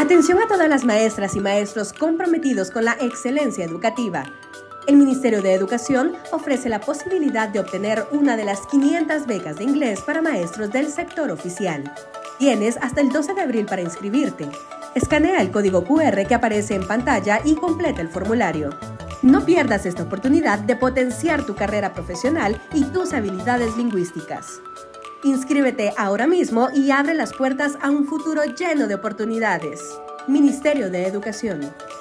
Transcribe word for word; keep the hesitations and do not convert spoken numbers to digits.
Atención a todas las maestras y maestros comprometidos con la excelencia educativa. El Ministerio de Educación ofrece la posibilidad de obtener una de las quinientas becas de inglés para maestros del sector oficial. Tienes hasta el doce de abril para inscribirte. Escanea el código cu erre que aparece en pantalla y completa el formulario. No pierdas esta oportunidad de potenciar tu carrera profesional y tus habilidades lingüísticas. Inscríbete ahora mismo y abre las puertas a un futuro lleno de oportunidades. Ministerio de Educación.